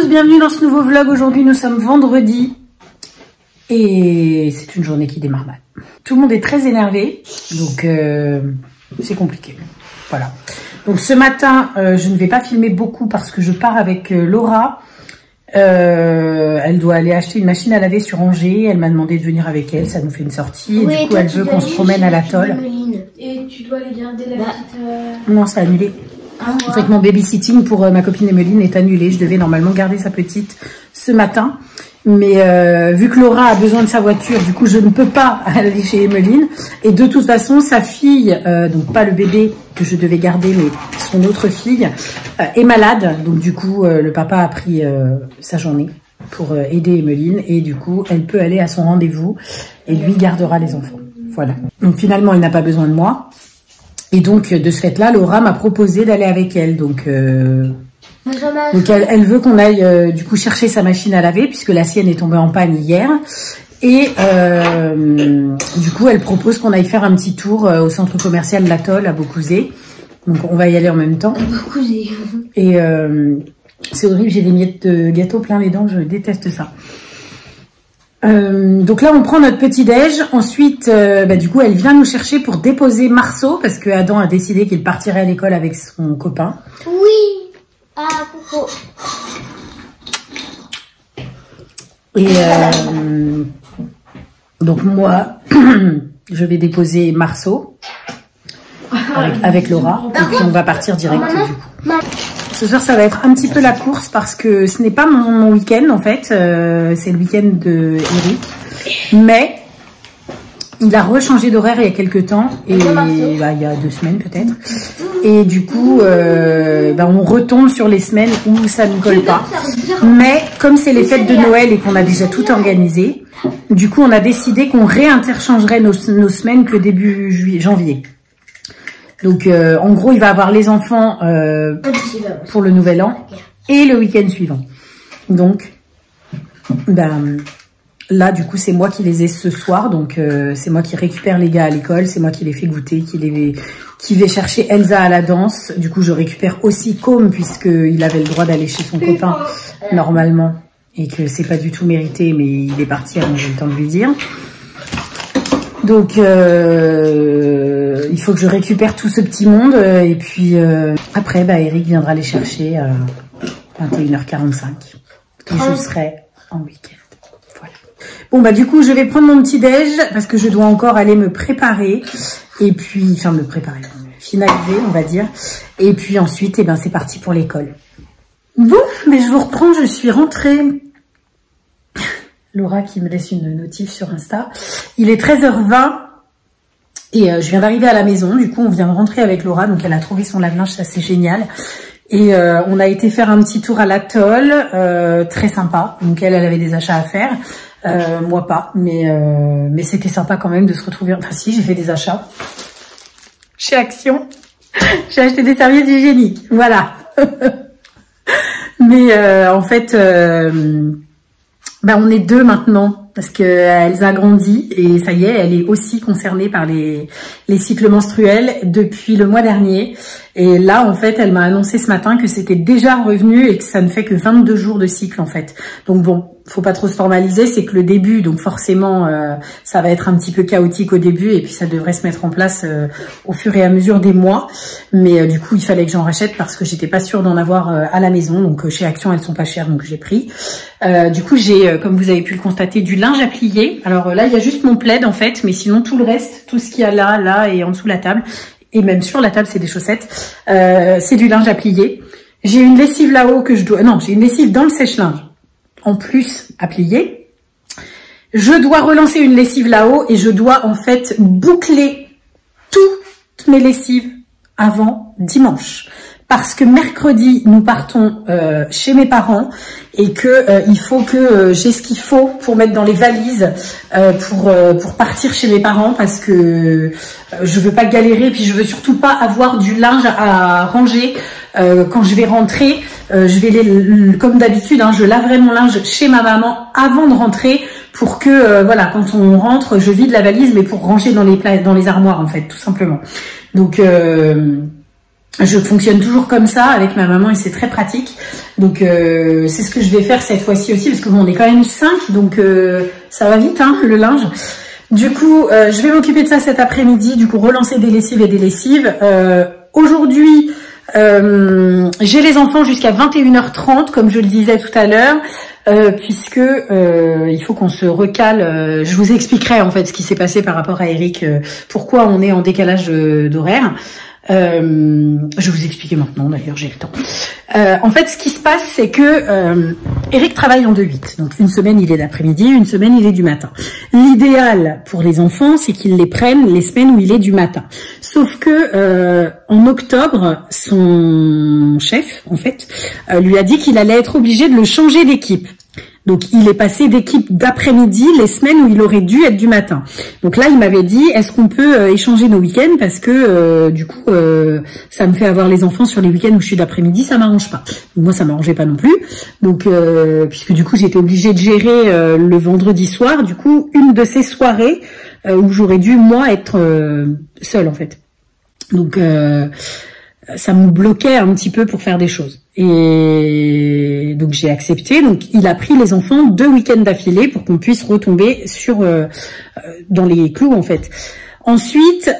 bienvenue dans ce nouveau vlog. Aujourd'hui nous sommes vendredi et c'est une journée qui démarre mal. Tout le monde est très énervé, donc c'est compliqué. Voilà. Donc ce matin, je ne vais pas filmer beaucoup parce que je pars avec Laura. Elle doit aller acheter une machine à laver sur Angers. Elle m'a demandé de venir avec elle, ça nous fait une sortie. Oui, et du coup, elle veut qu'on se promène à l'atoll. Et tu dois aller garder la petite... Non, c'est annulé. En fait, mon babysitting pour ma copine Emeline est annulé. Je devais normalement garder sa petite ce matin. Mais vu que Laura a besoin de sa voiture, du coup, je ne peux pas aller chez Emeline. Et de toute façon, sa fille, donc pas le bébé que je devais garder, mais son autre fille, est malade. Donc du coup, le papa a pris sa journée pour aider Emeline. Et du coup, elle peut aller à son rendez-vous et lui gardera les enfants. Voilà. Donc finalement, il n'a pas besoin de moi. Et donc, de ce fait-là, Laura m'a proposé d'aller avec elle. Donc elle veut qu'on aille du coup chercher sa machine à laver puisque la sienne est tombée en panne hier. Et du coup, elle propose qu'on aille faire un petit tour au centre commercial L'Atoll à Beaucouzé. Donc, on va y aller en même temps. Beaucouzé. Et c'est horrible, j'ai des miettes de gâteau plein les dents, je déteste ça. Donc là, on prend notre petit déj. Ensuite, du coup, elle vient nous chercher pour déposer Marceau parce que Adam a décidé qu'il partirait à l'école avec son copain. Oui. Ah, coucou. Et donc moi, je vais déposer Marceau avec Laura. Et puis on va partir direct du coup. Ce soir, ça va être un petit peu la course parce que ce n'est pas mon week-end en fait. C'est le week-end de Eric. Mais il a rechangé d'horaire il y a quelques temps. Et il y a 2 semaines peut-être. Et du coup, on retombe sur les semaines où ça ne colle pas. Mais comme c'est les fêtes de Noël et qu'on a déjà tout organisé, du coup, on a décidé qu'on réinterchangerait nos semaines que début janvier. Donc, en gros, il va avoir les enfants pour le nouvel an et le week-end suivant. Donc, là, du coup, c'est moi qui les ai ce soir. Donc, c'est moi qui récupère les gars à l'école. C'est moi qui les fais goûter, qui vais chercher Elsa à la danse. Du coup, je récupère aussi Com puisqu'il avait le droit d'aller chez son copain normalement. Et que c'est pas du tout mérité, mais il est parti avant que j'ai le temps de lui dire. Donc, il faut que je récupère tout ce petit monde. Et puis, après, Eric viendra les chercher à 21h45. Et je serai en week-end. Voilà. Bon, du coup, je vais prendre mon petit déj parce que je dois encore aller me préparer. Et puis, enfin, me préparer, finaliser, on va dire. Et puis ensuite, c'est parti pour l'école. Bon, mais je vous reprends, je suis rentrée. Laura qui me laisse une notif sur Insta. Il est 13h20 et je viens d'arriver à la maison. Du coup, on vient de rentrer avec Laura. Donc, elle a trouvé son lave-linge, ça c'est génial. Et on a été faire un petit tour à l'atoll, très sympa. Donc, elle avait des achats à faire. Moi pas, mais c'était sympa quand même de se retrouver. Enfin si, j'ai fait des achats chez Action. J'ai acheté des serviettes hygiéniques. Voilà. Mais en fait... on est 2 maintenant parce que Elsa a grandi et ça y est, elle est aussi concernée par les cycles menstruels depuis le mois dernier. Et là, en fait, elle m'a annoncé ce matin que c'était déjà revenu et que ça ne fait que 22 jours de cycle, en fait. Donc bon, faut pas trop se formaliser, c'est que le début, donc forcément, ça va être un petit peu chaotique au début et puis ça devrait se mettre en place au fur et à mesure des mois. Mais du coup, il fallait que j'en rachète parce que j'étais pas sûre d'en avoir à la maison. Donc chez Action, elles sont pas chères, donc j'ai pris. Du coup, j'ai, comme vous avez pu le constater, du linge à plier. Alors là, il y a juste mon plaid en fait, mais sinon tout le reste, tout ce qu'il y a là et en dessous de la table, et même sur la table, c'est des chaussettes, c'est du linge à plier. J'ai une lessive là-haut que je dois... Non, j'ai une lessive dans le sèche-linge, en plus à plier. Je dois relancer une lessive là-haut et je dois en fait boucler toutes mes lessives avant dimanche. Parce que mercredi, nous partons chez mes parents et que il faut que j'ai ce qu'il faut pour mettre dans les valises pour partir chez mes parents parce que je veux pas galérer puis je veux surtout pas avoir du linge à ranger quand je vais rentrer. Je vais comme d'habitude, je laverai mon linge chez ma maman avant de rentrer pour que voilà, quand on rentre, je vide la valise mais pour ranger dans les armoires en fait, tout simplement. Donc Je fonctionne toujours comme ça avec ma maman et c'est très pratique. Donc c'est ce que je vais faire cette fois-ci aussi parce que bon, on est quand même 5, donc ça va vite hein, le linge. Du coup, je vais m'occuper de ça cet après-midi, du coup relancer des lessives et des lessives. Aujourd'hui, j'ai les enfants jusqu'à 21h30 comme je le disais tout à l'heure. Puisque il faut qu'on se recale. Je vous expliquerai en fait ce qui s'est passé par rapport à Eric, pourquoi on est en décalage d'horaire. Je vais vous expliquer maintenant, d'ailleurs j'ai le temps. En fait, ce qui se passe, c'est que Eric travaille en 2-8. Donc une semaine il est d'après-midi, une semaine il est du matin. L'idéal pour les enfants, c'est qu'ils les prennent les semaines où il est du matin. Sauf que en octobre, son chef, en fait, lui a dit qu'il allait être obligé de le changer d'équipe. Donc, il est passé d'équipe d'après-midi les semaines où il aurait dû être du matin. Donc là, il m'avait dit, est-ce qu'on peut échanger nos week-ends parce que du coup, ça me fait avoir les enfants sur les week-ends où je suis d'après-midi, ça m'arrange pas. Donc, moi, ça m'arrangeait pas non plus. Donc, puisque du coup, j'étais obligée de gérer le vendredi soir, du coup, une de ces soirées où j'aurais dû, moi, être seule, en fait. Donc, ça me bloquait un petit peu pour faire des choses. Et donc j'ai accepté. Donc il a pris les enfants 2 week-ends d'affilée pour qu'on puisse retomber sur dans les clous en fait. Ensuite,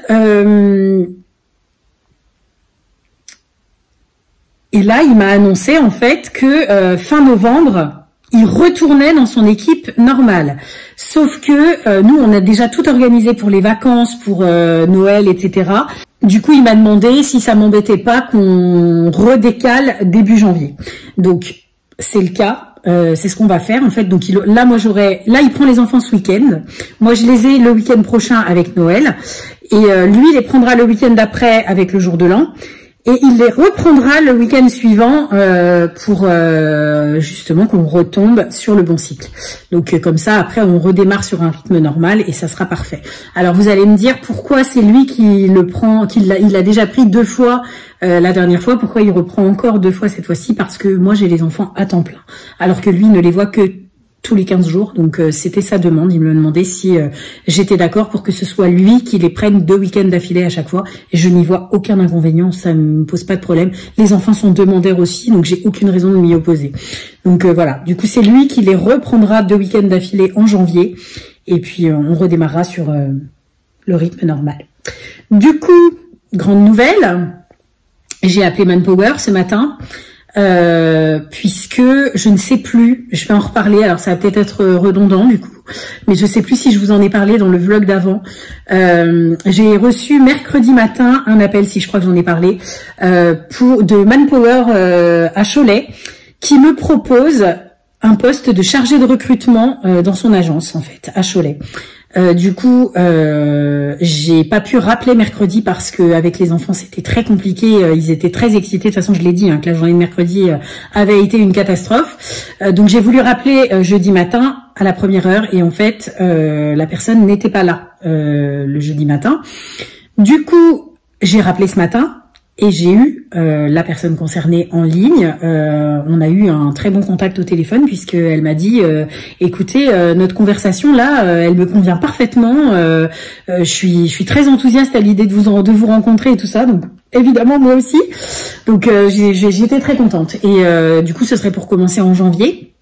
et là il m'a annoncé en fait que fin novembre il retournait dans son équipe normale. Sauf que nous on a déjà tout organisé pour les vacances, pour Noël, etc. Du coup, il m'a demandé si ça m'embêtait pas qu'on redécale début janvier. Donc, c'est le cas. C'est ce qu'on va faire en fait. Donc là, il prend les enfants ce week-end. Moi, je les ai le week-end prochain avec Noël. Et lui, il les prendra le week-end d'après avec le jour de l'an. Et il les reprendra le week-end suivant pour justement qu'on retombe sur le bon cycle. Donc comme ça, après, on redémarre sur un rythme normal et ça sera parfait. Alors vous allez me dire pourquoi c'est lui qui le prend, il a déjà pris 2 fois la dernière fois, pourquoi il reprend encore 2 fois cette fois-ci? Parce que moi j'ai les enfants à temps plein, alors que lui ne les voit que tous les 15 jours, donc c'était sa demande. Il me demandait si j'étais d'accord pour que ce soit lui qui les prenne 2 week-ends d'affilée à chaque fois, et je n'y vois aucun inconvénient, ça me pose pas de problème. Les enfants sont demandeurs aussi, donc j'ai aucune raison de m'y opposer. Donc voilà, du coup c'est lui qui les reprendra 2 week-ends d'affilée en janvier, et puis on redémarrera sur le rythme normal. Du coup, grande nouvelle, j'ai appelé Manpower ce matin, puisque je ne sais plus, je vais en reparler, alors ça va peut-être être redondant du coup, mais je sais plus si je vous en ai parlé dans le vlog d'avant. J'ai reçu mercredi matin un appel, si je crois que j'en ai parlé, de Manpower à Cholet, qui me propose un poste de chargé de recrutement dans son agence en fait, à Cholet. Du coup, j'ai pas pu rappeler mercredi parce que avec les enfants c'était très compliqué. Ils étaient très excités. De toute façon, je l'ai dit que la journée de mercredi avait été une catastrophe. Donc j'ai voulu rappeler jeudi matin à la première heure et en fait la personne n'était pas là le jeudi matin. Du coup, j'ai rappelé ce matin. Et j'ai eu la personne concernée en ligne. On a eu un très bon contact au téléphone puisqu'elle m'a dit écoutez, notre conversation là, elle me convient parfaitement. Je suis très enthousiaste à l'idée de vous rencontrer et tout ça. Donc évidemment moi aussi. Donc j'étais très contente. Et du coup ce serait pour commencer en janvier.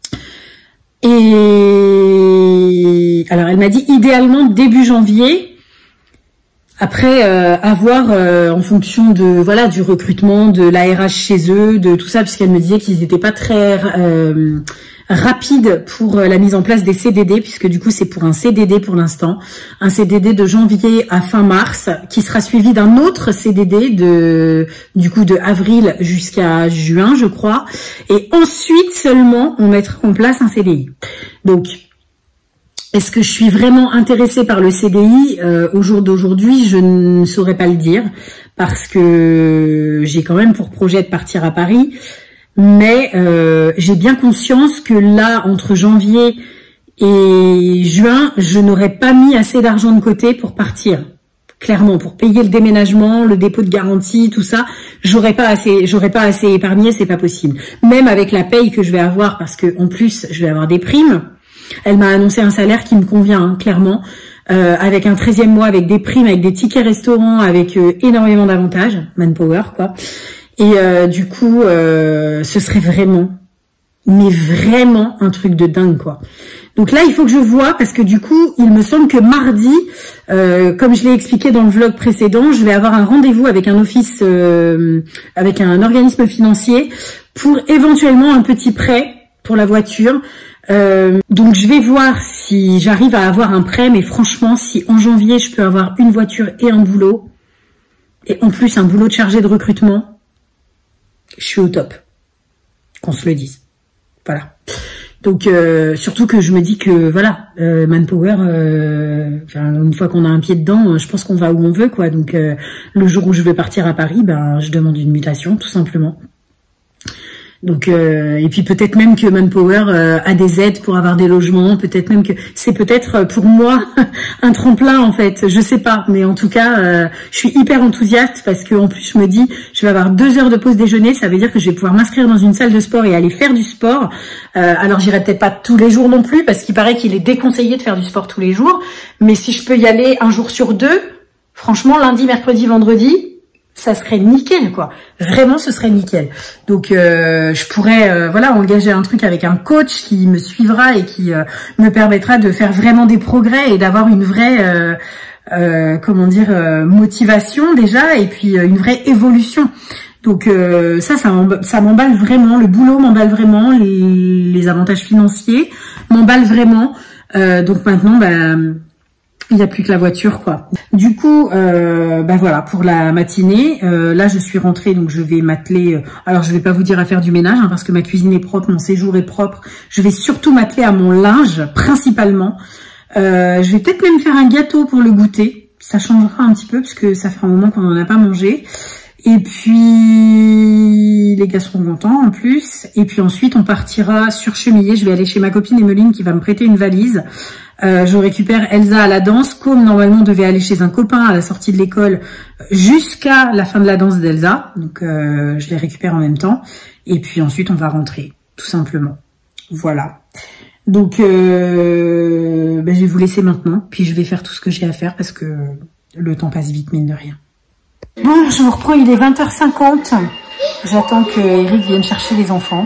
Et alors elle m'a dit idéalement début janvier. Après, à voir en fonction de du recrutement, de l'ARH chez eux, de tout ça, puisqu'elle me disait qu'ils n'étaient pas très rapides pour la mise en place des CDD, puisque du coup c'est pour un CDD pour l'instant, un CDD de janvier à fin mars, qui sera suivi d'un autre CDD de avril jusqu'à juin, je crois, et ensuite seulement on mettra en place un CDI. Donc est-ce que je suis vraiment intéressée par le CDI au jour d'aujourd'hui? Je ne saurais pas le dire parce que j'ai quand même pour projet de partir à Paris. Mais j'ai bien conscience que là, entre janvier et juin, je n'aurais pas mis assez d'argent de côté pour partir. Clairement, pour payer le déménagement, le dépôt de garantie, tout ça, j'aurais pas assez épargné, c'est pas possible. Même avec la paye que je vais avoir, parce que en plus, je vais avoir des primes. Elle m'a annoncé un salaire qui me convient, clairement. avec un 13e mois, avec des primes, avec des tickets restaurants, avec énormément d'avantages, Manpower quoi. Et du coup, ce serait vraiment, mais vraiment un truc de dingue quoi. Donc là, il faut que je vois parce que du coup, il me semble que mardi, comme je l'ai expliqué dans le vlog précédent, je vais avoir un rendez-vous avec un office, avec un organisme financier pour éventuellement un petit prêt pour la voiture. Donc je vais voir si j'arrive à avoir un prêt, mais franchement, si en janvier, je peux avoir une voiture et un boulot, et en plus un boulot de chargé de recrutement, je suis au top. Qu'on se le dise. Voilà. Donc surtout que je me dis que voilà, Manpower, une fois qu'on a un pied dedans, je pense qu'on va où on veut quoi. Donc le jour où je vais partir à Paris, ben je demande une mutation tout simplement. Donc et puis peut-être même que Manpower a des aides pour avoir des logements, peut-être même que c'est peut-être pour moi un tremplin en fait, je sais pas, mais en tout cas je suis hyper enthousiaste parce que en plus je me dis je vais avoir 2 heures de pause déjeuner, ça veut dire que je vais pouvoir m'inscrire dans une salle de sport et aller faire du sport. Alors j'irai peut-être pas tous les jours non plus parce qu'il paraît qu'il est déconseillé de faire du sport tous les jours, mais si je peux y aller un jour sur 2, franchement lundi, mercredi, vendredi, ça serait nickel quoi, vraiment ce serait nickel. Donc je pourrais voilà engager un truc avec un coach qui me suivra et qui me permettra de faire vraiment des progrès et d'avoir une vraie comment dire motivation déjà et puis une vraie évolution. Donc ça m'emballe vraiment, le boulot m'emballe vraiment, les avantages financiers m'emballent vraiment. Donc maintenant il n'y a plus que la voiture quoi. Du coup, voilà pour la matinée. Là, je suis rentrée, donc je vais m'atteler. Alors, je vais pas vous dire à faire du ménage hein, parce que ma cuisine est propre, mon séjour est propre. Je vais surtout m'atteler à mon linge principalement. Je vais peut-être même faire un gâteau pour le goûter. Ça changera un petit peu parce que ça fait un moment qu'on n'en a pas mangé. Et puis les gars seront contents en plus. Et puis ensuite, on partira sur Chemillé. Je vais aller chez ma copine Emeline qui va me prêter une valise. Je récupère Elsa à la danse. Comme normalement devait aller chez un copain à la sortie de l'école jusqu'à la fin de la danse d'Elsa. Donc je les récupère en même temps. Et puis ensuite on va rentrer, tout simplement. Voilà. Donc je vais vous laisser maintenant. Puis je vais faire tout ce que j'ai à faire parce que le temps passe vite mine de rien. Bon, je vous reprends, il est 20h50. J'attends que Eric vienne chercher les enfants.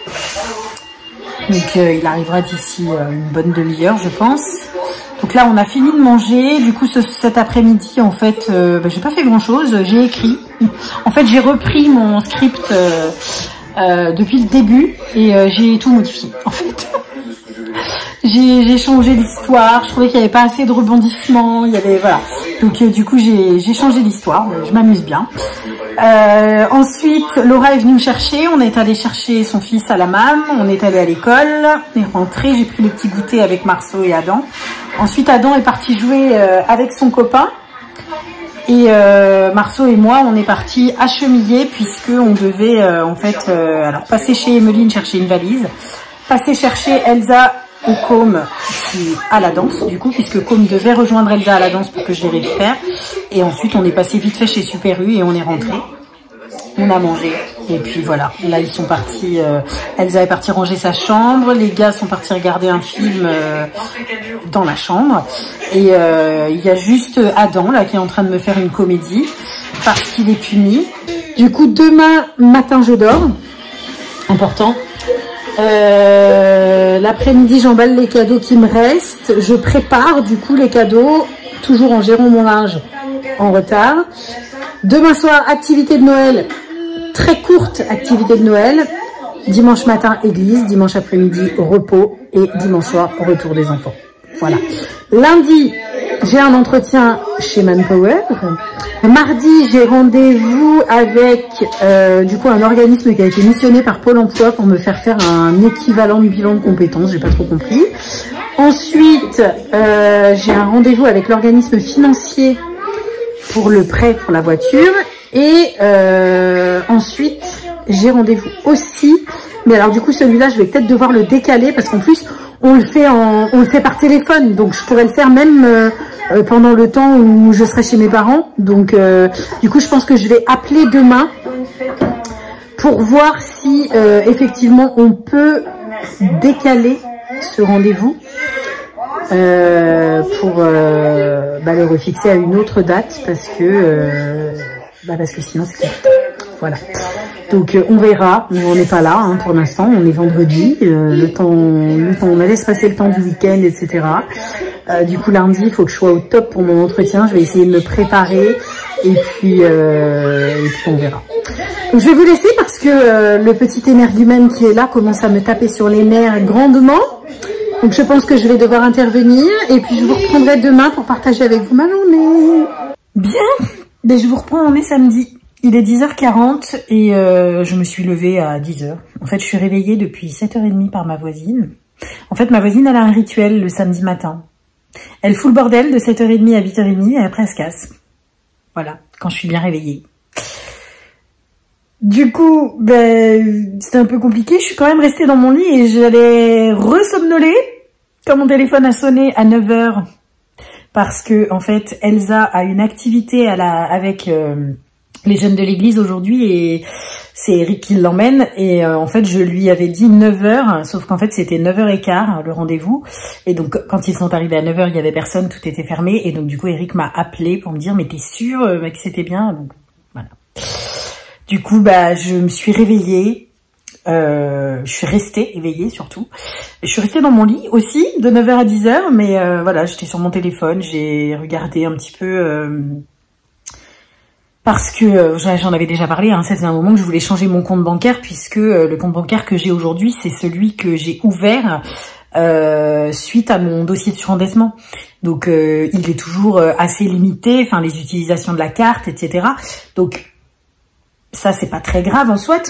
Donc il arrivera d'ici une bonne demi-heure je pense. Donc là on a fini de manger. Du coup cet après-midi en fait j'ai pas fait grand chose. J'ai écrit. En fait j'ai repris mon script depuis le début et j'ai tout modifié en fait. J'ai changé l'histoire, je trouvais qu'il n'y avait pas assez de rebondissements, il y avait voilà. Donc du coup j'ai changé l'histoire, je m'amuse bien. Ensuite Laura est venue me chercher, on est allé chercher son fils à la MAM, on est allé à l'école, on est rentré, j'ai pris le petit goûter avec Marceau et Adam. Ensuite Adam est parti jouer avec son copain. Et Marceau et moi, on est partis à Chemillé puisque on devait en fait alors passer chez Emeline chercher une valise, passer chercher Elsa au Com à la danse du coup puisque Com devait rejoindre Elsa à la danse pour que je les récupère. Et ensuite on est passé vite fait chez Super U et on est rentré. On a mangé et puis voilà, là ils sont partis, Elsa est partie ranger sa chambre, les gars sont partis regarder un film dans la chambre et il y a juste Adam là qui est en train de me faire une comédie parce qu'il est puni. Du coup demain matin je dors, important. L'après-midi j'emballe les cadeaux qui me restent, je prépare du coup les cadeaux, toujours en gérant mon linge en retard. Demain soir activité de Noël, très courte activité de Noël. Dimanche matin église, dimanche après-midi repos et dimanche soir retour des enfants. Voilà. Lundi j'ai un entretien chez Manpower. Mardi, j'ai rendez-vous avec du coup un organisme qui a été missionné par Pôle emploi pour me faire un équivalent de bilan de compétences, j'ai pas trop compris. Ensuite, j'ai un rendez-vous avec l'organisme financier pour le prêt pour la voiture. Et ensuite, j'ai rendez-vous aussi. Mais alors du coup, celui-là, je vais peut-être devoir le décaler parce qu'en plus, on le fait par téléphone. Donc, je pourrais le faire même pendant le temps où je serai chez mes parents. Donc, du coup, je pense que je vais appeler demain pour voir si effectivement on peut décaler ce rendez-vous. pour le refixer à une autre date parce que sinon c'est compliqué. Voilà. Donc on verra, mais on n'est pas là hein, pour l'instant, on est vendredi, on allait se passer le temps du week-end, etc. Du coup lundi, il faut que je sois au top pour mon entretien, je vais essayer de me préparer et puis on verra. Donc je vais vous laisser parce que le petit énergumène qui est là commence à me taper sur les nerfs grandement. Donc je pense que je vais devoir intervenir et puis je vous reprendrai demain pour partager avec vous ma journée. Bien, ben, je vous reprends, on est samedi. Il est 10h40 et je me suis levée à 10h. En fait, je suis réveillée depuis 7h30 par ma voisine. En fait, ma voisine, elle a un rituel le samedi matin. Elle fout le bordel de 7h30 à 8h30 et après elle se casse. Voilà, quand je suis bien réveillée. Du coup, ben, c'était un peu compliqué. Je suis quand même restée dans mon lit et j'allais ressomnoler quand mon téléphone a sonné à 9h. Parce que, en fait, Elsa a une activité avec les jeunes de l'église aujourd'hui et c'est Eric qui l'emmène. Et en fait, je lui avais dit 9h, sauf qu'en fait, c'était 9h15 le rendez-vous. Et donc, quand ils sont arrivés à 9h, il y avait personne, tout était fermé. Et donc, du coup, Eric m'a appelé pour me dire, mais t'es sûr que c'était bien? Donc, voilà. Du coup, bah, je me suis réveillée. Je suis restée éveillée surtout. Je suis restée dans mon lit aussi de 9h à 10h, mais voilà, j'étais sur mon téléphone, j'ai regardé un petit peu parce que j'en avais déjà parlé, hein, ça faisait un moment que je voulais changer mon compte bancaire puisque le compte bancaire que j'ai aujourd'hui, c'est celui que j'ai ouvert suite à mon dossier de surendettement. Donc il est toujours assez limité, enfin les utilisations de la carte, etc. Donc ça c'est pas très grave en soit,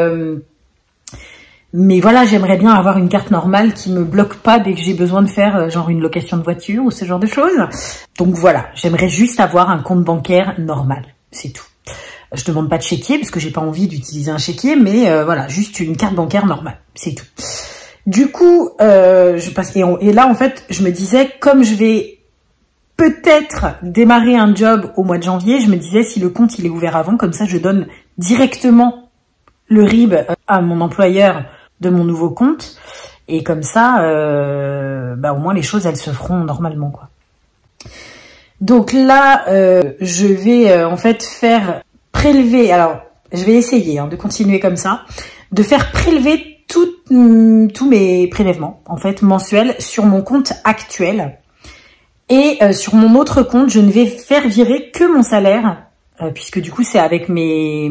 mais voilà, j'aimerais bien avoir une carte normale qui me bloque pas dès que j'ai besoin de faire genre une location de voiture ou ce genre de choses. Donc voilà, j'aimerais juste avoir un compte bancaire normal, c'est tout. Je demande pas de chéquier parce que j'ai pas envie d'utiliser un chéquier, mais voilà, juste une carte bancaire normale, c'est tout. Du coup, je passe et là en fait, je me disais comme je vais peut-être démarrer un job au mois de janvier, je me disais si le compte il est ouvert avant, comme ça je donne directement le RIB à mon employeur de mon nouveau compte et comme ça bah au moins les choses elles se feront normalement quoi. Donc là je vais en fait faire prélever, alors je vais essayer de continuer comme ça, de faire prélever tous mes prélèvements en fait mensuels sur mon compte actuel et sur mon autre compte je ne vais faire virer que mon salaire puisque du coup c'est avec mes...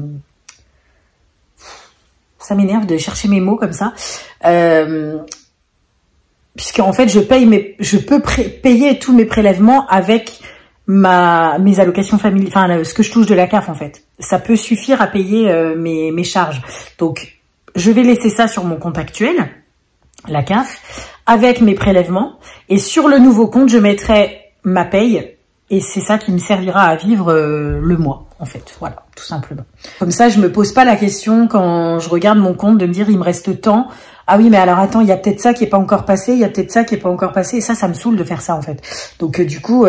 Ça m'énerve de chercher mes mots comme ça. Puisqu'en fait, je peux payer tous mes prélèvements avec mes allocations familiales, enfin, ce que je touche de la CAF, en fait. Ça peut suffire à payer mes charges. Donc, je vais laisser ça sur mon compte actuel, la CAF, avec mes prélèvements. Et sur le nouveau compte, je mettrai ma paye. Et c'est ça qui me servira à vivre le mois, en fait. Voilà, tout simplement. Comme ça, je me pose pas la question quand je regarde mon compte de me dire il me reste tant. Ah oui, mais alors attends, il y a peut-être ça qui est pas encore passé, il y a peut-être ça qui est pas encore passé. Et ça me saoule de faire ça, en fait. Donc du coup,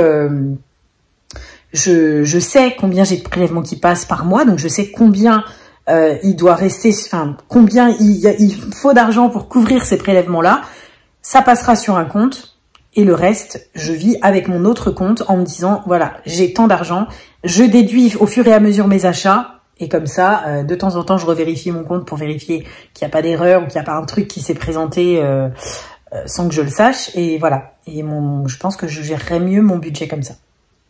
je sais combien j'ai de prélèvements qui passent par mois, donc je sais combien il doit rester, enfin combien il faut d'argent pour couvrir ces prélèvements-là. Ça passera sur un compte. Et le reste, je vis avec mon autre compte en me disant, voilà, j'ai tant d'argent, je déduis au fur et à mesure mes achats, et comme ça, de temps en temps, je revérifie mon compte pour vérifier qu'il n'y a pas d'erreur ou qu'il n'y a pas un truc qui s'est présenté sans que je le sache, et voilà. Et je pense que je gérerais mieux mon budget comme ça.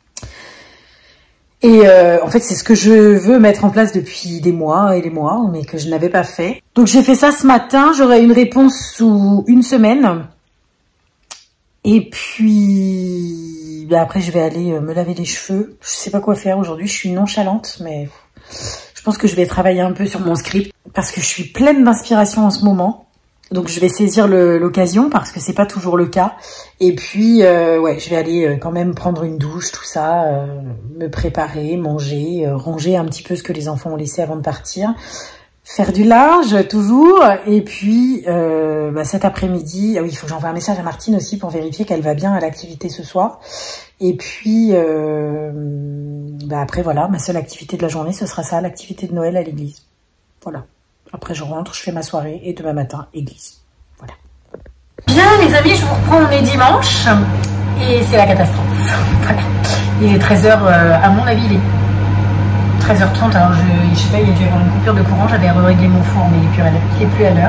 Et en fait, c'est ce que je veux mettre en place depuis des mois et des mois, mais que je n'avais pas fait. Donc j'ai fait ça ce matin, j'aurai une réponse sous une semaine. Et puis, bah après, je vais aller me laver les cheveux. Je sais pas quoi faire aujourd'hui. Je suis nonchalante, mais je pense que je vais travailler un peu sur mon script parce que je suis pleine d'inspiration en ce moment. Donc, je vais saisir l'occasion parce que c'est pas toujours le cas. Et puis, ouais, je vais aller quand même prendre une douche, tout ça, me préparer, manger, ranger un petit peu ce que les enfants ont laissé avant de partir. Faire du linge, toujours. Et puis, cet après-midi, ah oui, il faut que j'envoie un message à Martine aussi pour vérifier qu'elle va bien à l'activité ce soir. Et puis, après, voilà, ma seule activité de la journée, ce sera ça, l'activité de Noël à l'église. Voilà. Après, je rentre, je fais ma soirée et demain matin, église. Voilà. Bien, les les amis, je vous reprends, on est dimanche et c'est la catastrophe. Voilà. Il est 13h, à mon avis, il est 13h30. Alors je sais pas, il y a dû y avoir une coupure de courant, j'avais réglé mon four mais il est plus à l'heure.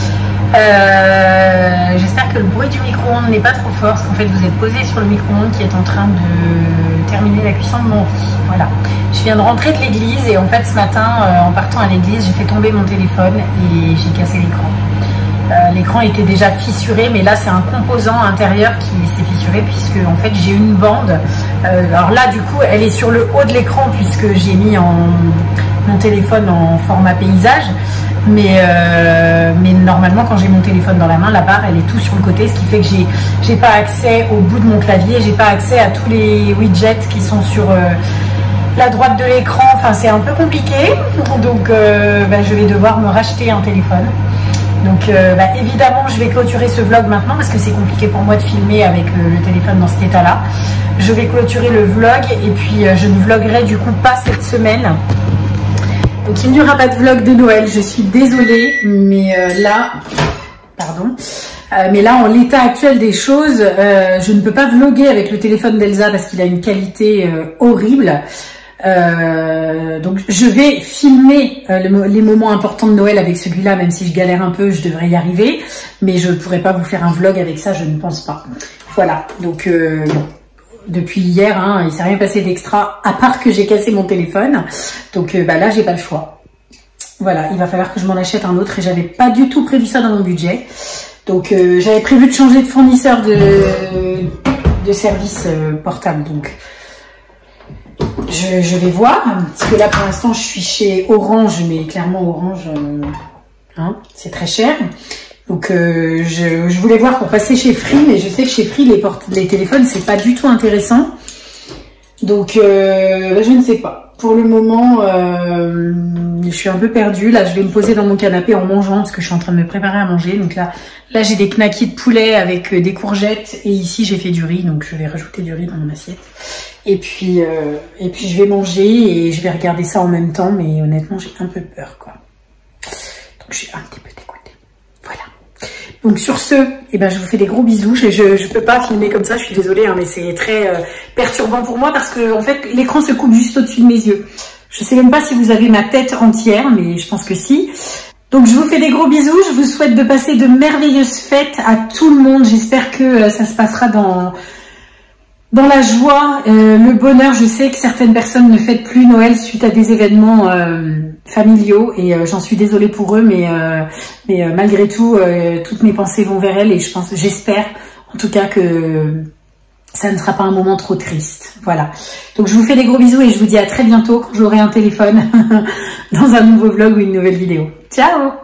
J'espère que le bruit du micro-ondes n'est pas trop fort parce qu'en fait vous êtes posé sur le micro-ondes qui est en train de terminer la cuisson de mon riz. Voilà. Je viens de rentrer de l'église et en fait ce matin en partant à l'église j'ai fait tomber mon téléphone et j'ai cassé l'écran. L'écran était déjà fissuré, mais là c'est un composant intérieur qui s'est fissuré puisque en fait j'ai une bande. Alors là du coup elle est sur le haut de l'écran puisque j'ai mis mon téléphone en format paysage, mais normalement quand j'ai mon téléphone dans la main, la barre elle est tout sur le côté, ce qui fait que j'ai pas accès au bout de mon clavier, j'ai pas accès à tous les widgets qui sont sur la droite de l'écran. Enfin c'est un peu compliqué, donc je vais devoir me racheter un téléphone. Donc évidemment je vais clôturer ce vlog maintenant parce que c'est compliqué pour moi de filmer avec le téléphone dans cet état là. Je vais clôturer le vlog et puis je ne vloguerai du coup pas cette semaine. Donc il n'y aura pas de vlog de Noël, je suis désolée, mais mais là en l'état actuel des choses, je ne peux pas vlogger avec le téléphone d'Elsa parce qu'il a une qualité horrible. Donc je vais filmer les moments importants de Noël avec celui-là, même si je galère un peu, je devrais y arriver, mais je ne pourrais pas vous faire un vlog avec ça, je ne pense pas. Voilà, donc depuis hier, hein, il s'est rien passé d'extra, à part que j'ai cassé mon téléphone, donc là j'ai pas le choix. Voilà, il va falloir que je m'en achète un autre et j'avais pas du tout prévu ça dans mon budget. Donc j'avais prévu de changer de fournisseur de service portable, donc je vais voir, parce que là pour l'instant je suis chez Orange, mais clairement Orange, hein, c'est très cher. Donc je voulais voir pour passer chez Free, mais je sais que chez Free les téléphones c'est pas du tout intéressant. Donc je ne sais pas. Pour le moment, je suis un peu perdue. Là je vais me poser dans mon canapé en mangeant parce que je suis en train de me préparer à manger. Donc là j'ai des knackis de poulet avec des courgettes et ici j'ai fait du riz, donc je vais rajouter du riz dans mon assiette. Et puis je vais manger et je vais regarder ça en même temps, mais honnêtement j'ai un peu peur quoi. Donc je suis un petit peu dégoûtée. Voilà. Donc sur ce, je vous fais des gros bisous. Je peux pas filmer comme ça, je suis désolée, hein, mais c'est très perturbant pour moi parce que en fait l'écran se coupe juste au-dessus de mes yeux. Je sais même pas si vous avez ma tête entière, mais je pense que si. Donc je vous fais des gros bisous, je vous souhaite de passer de merveilleuses fêtes à tout le monde. J'espère que ça se passera dans la joie, le bonheur. Je sais que certaines personnes ne fêtent plus Noël suite à des événements familiaux et j'en suis désolée pour eux, mais malgré tout, toutes mes pensées vont vers elles et j'espère en tout cas que ça ne sera pas un moment trop triste. Voilà. Donc je vous fais des gros bisous et je vous dis à très bientôt quand j'aurai un téléphone dans un nouveau vlog ou une nouvelle vidéo. Ciao!